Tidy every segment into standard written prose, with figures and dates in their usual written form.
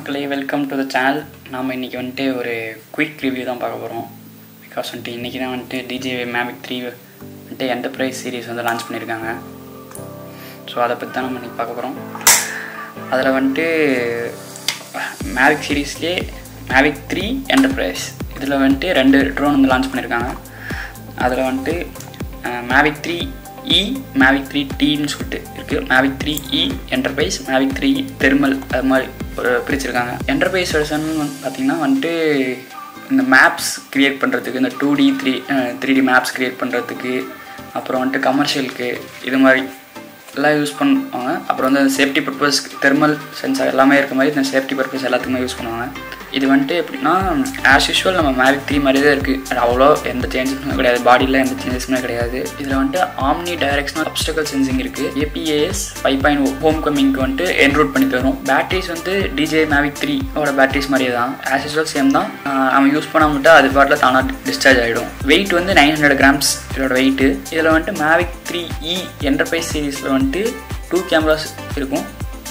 மக்களே, welcome to the channel. நாம் இன்றைக்கி வந்துட்டு ஒரு குயிக் ரிவ்யூ தான் பார்க்க போகிறோம். பிகாஸ் வந்துட்டு இன்றைக்கி தான் வந்துட்டு DJI Mavic 3 வந்துட்டு என்டர்பிரைஸ் சீரீஸ் வந்து லான்ச் பண்ணியிருக்காங்க. ஸோ அதை பற்றி தான் நம்ம இன்றைக்கி பார்க்க போகிறோம். அதில் வந்துட்டு Mavic சீரீஸ்லேயே Mavic 3 என்டர்பிரைஸ் இதில் வந்துட்டு 2 ட்ரோன் வந்து லான்ச் பண்ணியிருக்காங்க. அதில் வந்துட்டு Mavic 3E, Mavic 3Tன்னு சொல்லிட்டு இருக்குது. Mavic 3E enterprise, Mavic 3E thermal, அது மாதிரி ஒரு பிரிச்சிருக்காங்க. என்டர்பிரைஸ் வெர்ஷன் பார்த்திங்கன்னா வந்துட்டு இந்த மேப்ஸ் க்ரியேட் பண்ணுறதுக்கு, இந்த 2D 3D மேப்ஸ் க்ரியேட் பண்ணுறதுக்கு, அப்புறம் வந்துட்டு கமர்ஷியலுக்கு இது மாதிரி எல்லாம் யூஸ் பண்ணுவாங்க. அப்புறம் வந்து சேஃப்டி பர்பஸ், தெர்மல் சென்சார் எல்லாமே இருக்க மாதிரி இந்த சேஃப்டி பர்பஸ் எல்லாத்துக்குமே யூஸ் பண்ணுவாங்க. இது வந்துட்டு எப்படின்னா ஆஸ் யூஷுவல் நம்ம Mavic 3 மாதிரி தான் இருக்குது. அது அவ்வளோ எந்த சேஞ்சஸுமே கிடையாது, பாடியில் எந்த சேஞ்சஸுமே கிடையாது. இதில் வந்துட்டு ஆம்னி டைரக்ஷனல் அப்ஸ்டக்கல் சென்சிங் இருக்குது. APAS 5.0 ஹோம் கமிங்க்கு வந்துட்டு என்ரூட் பண்ணி தரும். பேட்டரிஸ் வந்து DJI Mavic 3 ஓட பேட்டரிஸ் மாதிரியே தான், ஆஸ் யூஷுவல் சேம் தான். நம்ம யூஸ் பண்ண மட்டும் அது பாட்டில் தானாக டிஸ்சார்ஜ் ஆகிடும். வெயிட் வந்து 900 grams இதோட வெயிட்டு. இதில் வந்துட்டு Mavic 3E என்டர்பிரைஸ் சீரீஸில் வந்துட்டு 2 கேமராஸ் இருக்கும்.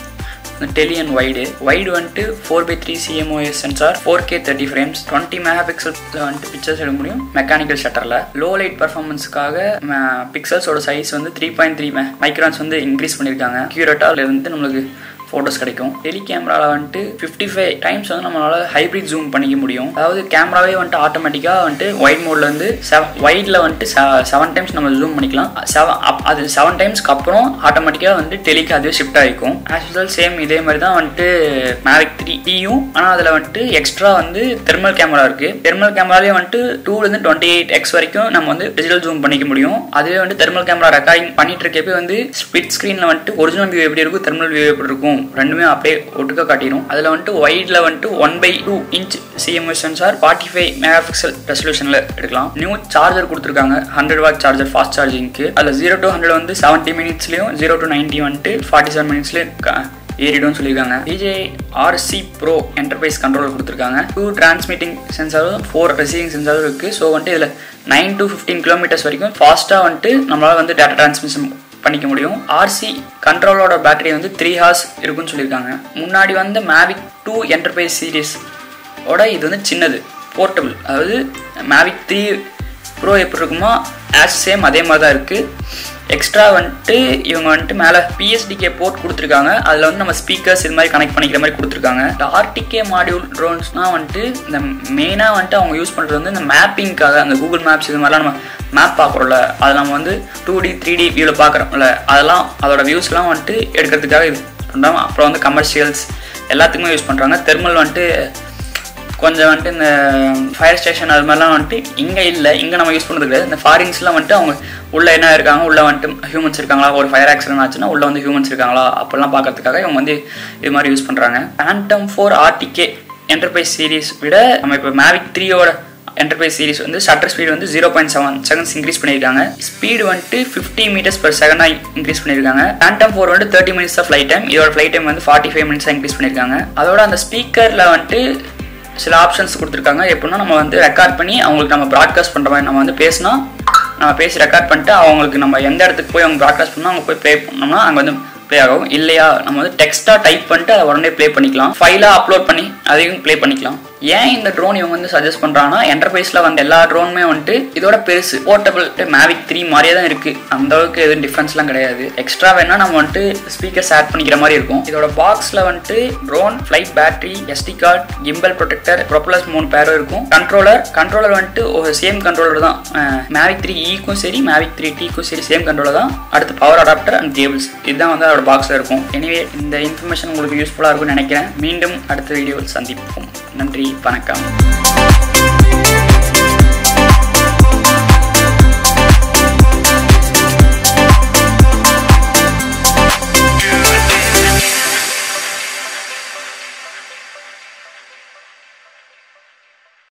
டெலி அண்ட் வைடு வந்துட்டு 4:3 CMOS sensor, 4K 30 frames, 20 megapixel வந்துட்டு பிக்சர்ஸ் எடுக்க முடியும் மெக்கானிக்கல் ஷட்டரில். லோ லைட் பர்ஃபார்மன்ஸுக்காக பிக்சல்ஸோட சைஸ் வந்து 3.3 மைக்ரான்ஸ் வந்து இன்க்ரீஸ் பண்ணியிருக்காங்க. அக்யூரேட்டாக அதில் வந்து நம்மளுக்கு ஃபோட்டோஸ் கிடைக்கும். டெலி கேமராவில் வந்துட்டு 55 times வந்து நம்மளால் ஹைப்ரிட் ஜூம் பண்ணிக்க முடியும். அதாவது கேமராவே வந்துட்டு ஆட்டோமேட்டிக்காக வந்துட்டு வைட் மோடில் வந்து வைடில் வந்துட்டு 7 times நம்ம ஜூம் பண்ணிக்கலாம். அது 7 timesக்கு அப்புறம் ஆட்டோமேட்டிக்காக வந்து டெலிக்கு அதுவே ஷிஃப்ட் ஆகிக்கும். ஆஸ் யூஸ்வல் சேம் இதே மாதிரி தான் வந்துட்டு Mavic 3Eயும். ஆனால் அதில் வந்துட்டு எக்ஸ்ட்ரா வந்து தெர்மல் கேமரா இருக்குது. தெர்மல் கேமராலேயே வந்துட்டு 2 to 28x வரைக்கும் நம்ம வந்து டிஜிட்டல் ஜூம் பண்ணிக்க முடியும். அதுவே வந்து தெர்மல் கேமரா ரெக்கார்டிங் பண்ணிட்டு இருக்கப்பே வந்து ஸ்பிட் ஸ்க்ரீனில் வந்துட்டு ஒரிஜினல் வியூ எப்படி இருக்கும், தெர்மல் வியூ எப்படி இருக்கும் ரெண்டுமே அப்படியே ஒட்டுக்க காட்டிடும். அதில் வந்துட்டு வைட்ல வந்துட்டு 1/2 inch CMOS சென்சார், 45 மெகாபிக்சல் ரெசல்யூஷன்ல எடுக்கலாம். நியூ சார்ஜர் கொடுத்துருக்காங்க, 100 watt சார்ஜர் ஃபாஸ்ட் சார்ஜிங்க்கு. அதில் 0 to 100 வந்து 70 minutesலயும் 0 to 90 வந்துட்டு 47 minutesலயும் ஏறிடும் சொல்லியிருக்காங்க. DJI RC Pro enterprise controller கொடுத்துருக்காங்க. 2 டிரான்ஸ்மிட்டிங் சென்சாரும் 4 ரிசீவிங் சென்சாரும் இருக்குது. ஸோ வந்துட்டு இதில் 9 to 15 kilometers வரைக்கும் ஃபாஸ்ட்டாக வந்துட்டு நம்மளால் வந்து டேட்டா டிரான்ஸ்மிஷன் பண்ணிக்க முடியும். RC கண்ட்ரோலோட பேட்டரி வந்து 3 hours இருக்குன்னு சொல்லியிருக்காங்க. முன்னாடி வந்து Mavic 2 என்டர்பிரைஸ் சீரீஸ் ஓட இது வந்து சின்னது, போர்ட்டபிள். அதாவது Mavic 3 Pro எப்படி இருக்குமோ ஆஸ் சேம் அதே மாதிரி தான் இருக்குது. எக்ஸ்ட்ரா வந்துட்டு இவங்க வந்துட்டு மேலே PSDK போர்ட் கொடுத்துருக்காங்க. அதில் வந்து நம்ம ஸ்பீக்கர்ஸ் இது மாதிரி கனெக்ட் பண்ணிக்கிற மாதிரி கொடுத்துருக்காங்க. இந்த RTK மாடியூல் ட்ரோன்ஸ்னால் வந்துட்டு இந்த மெயினாக வந்துட்டு அவங்க யூஸ் பண்ணுறது வந்து இந்த மேப்பிங்காக, அந்த கூகுள் மேப்ஸ் இது மாதிரிலாம் நம்ம மேப் பார்க்குறோம்ல, அதை நம்ம வந்து 2D 3D வியூவில் பார்க்குறோம்ல, அதெல்லாம் அதோட வியூஸ்லாம் வந்துட்டு எடுக்கிறதுக்காக இது பண்ணுறாங்க. அப்புறம் வந்து கமர்ஷியல்ஸ் எல்லாத்துக்குமே யூஸ் பண்ணுறாங்க. தெர்மல் வந்துட்டு கொஞ்சம் வந்துட்டு இந்த ஃபயர் ஸ்டேஷன் அது மாதிரிலாம் வந்துட்டு இங்கே இல்லை, இங்கே நம்ம யூஸ் பண்ணுறது கிடையாது. இந்த ஃபாரின்ஸ்லாம் வந்துட்டு அவங்க உள்ளே என்ன இருக்காங்க, உள்ளே வந்துட்டு ஹியூமன்ஸ் இருக்காங்களா, ஒரு ஃபயர் ஆக்சிடென்ட் ஆச்சுன்னா உள்ளே வந்து ஹியூமன்ஸ் இருக்காங்களா அப்போல்லாம் பார்க்கறதுக்காக இவங்க வந்து இது மாதிரி யூஸ் பண்ணுறாங்க. Phantom 4 RTK என்டர்பிரைஸ் சீரீஸ் விட நம்ம இப்போ Mavic 3யோட என்டர்பிரைஸ் சீரீஸ் வந்து ஷட்டர் ஸ்பீடு வந்து 0.7 seconds இன்க்ரீஸ் பண்ணியிருக்காங்க. ஸ்பீடு வந்துட்டு 50 meters per second இன்க்ரீஸ் பண்ணியிருக்காங்க. Phantom 4 வந்து 30 minutes தான் ஃப்ளைட் டைம், இதோட ஃப்ளைட் டைம் வந்து 45 minutes இன்க்ரீஸ் பண்ணியிருக்காங்க. அதோட அந்த ஸ்பீக்கரில் வந்துட்டு சில ஆப்ஷன்ஸ் கொடுத்துருக்காங்க. எப்படின்னா நம்ம வந்து ரெக்கார்ட் பண்ணி அவங்களுக்கு நம்ம ப்ராட்காஸ்ட் பண்ணுற மாதிரி, நம்ம வந்து பேசினா நம்ம பேசி ரெக்கார்ட் பண்ணிட்டு அவங்களுக்கு நம்ம எந்த இடத்துக்கு போய் அவங்க ப்ராட்காஸ்ட் பண்ணால் அவங்க போய் ப்ளே பண்ணோம்னா அங்கே வந்து ப்ளே ஆகும். இல்லையா நம்ம வந்து டெக்ஸ்ட்டாக டைப் பண்ணிட்டு அதை உடனே ப்ளே பண்ணிக்கலாம், ஃபைலாக அப்லோட் பண்ணி அதையும் ப்ளே பண்ணிக்கலாம். ஏன் இந்த ட்ரோன் இவங்க வந்து சஜஸ்ட் பண்ணுறாங்கன்னா, என்டர்பிரைஸில் வந்து எல்லா ட்ரோனுமே வந்துட்டு இதோட பெருசு, போர்ட்டபிள் Mavic 3 மாதிரியே தான் இருக்குது. அந்த அளவுக்கு எதுவும் டிஃப்ரென்ஸ்லாம் கிடையாது. எக்ஸ்ட்ரா வேணால் நம்ம வந்துட்டு ஸ்பீக்கர்ஸ் ஆட் பண்ணிக்கிற மாதிரி இருக்கும். இதோட பாக்ஸில் வந்துட்டு drone, flight battery, SD card, gimbal protector, propellers 3 பேரும் இருக்கும். கண்ட்ரோலர் வந்துட்டு ஒரு சேம் கண்ட்ரோலர் தான். Mavic 3Eக்கும் சரி Mavic 3Tக்கும் சரி சேம் கண்ட்ரோலர் தான். அடுத்து பவர் அடாப்டர் அண்ட் கேபிள்ஸ், இதுதான் வந்து அதோட பாக்ஸில் இருக்கும். எனிவே இந்த இன்ஃபர்மேஷன் உங்களுக்கு யூஸ்ஃபுல்லாக இருக்கும்னு நினைக்கிறேன். மீண்டும் அடுத்த வீடியோவில் சந்திப்போம். நன்றி, வணக்கம்.